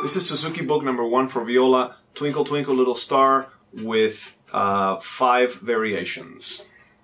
This is Suzuki book number 1 for viola, Twinkle Twinkle Little Star, with 5 variations.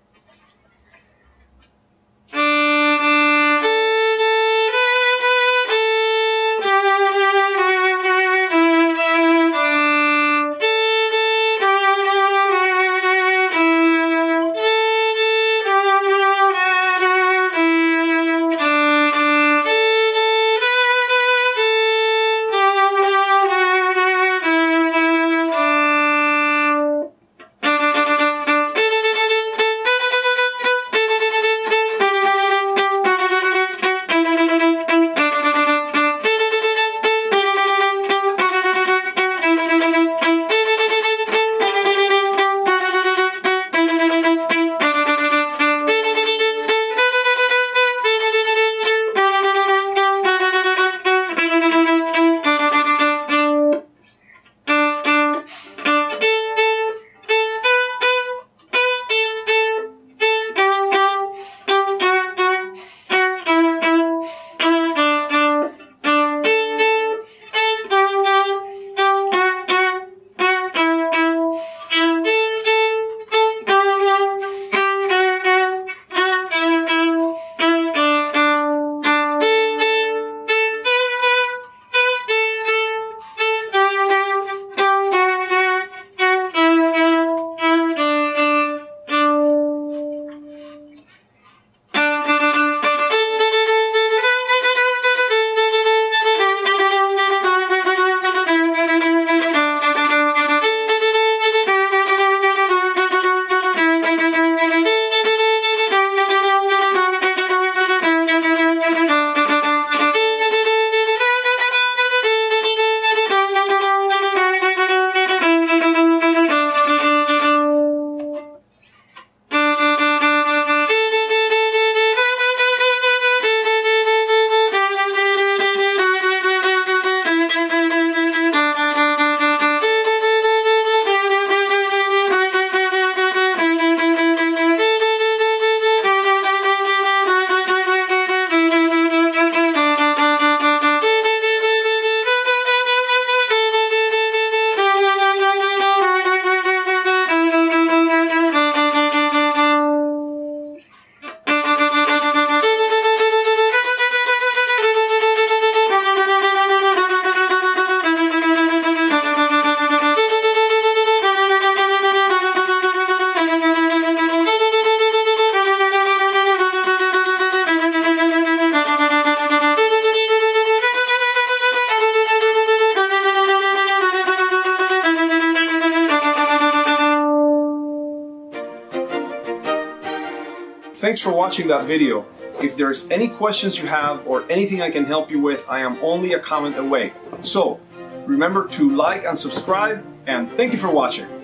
Thanks for watching that video. If there's any questions you have or anything I can help you with, I am only a comment away. So, remember to like and subscribe, and thank you for watching.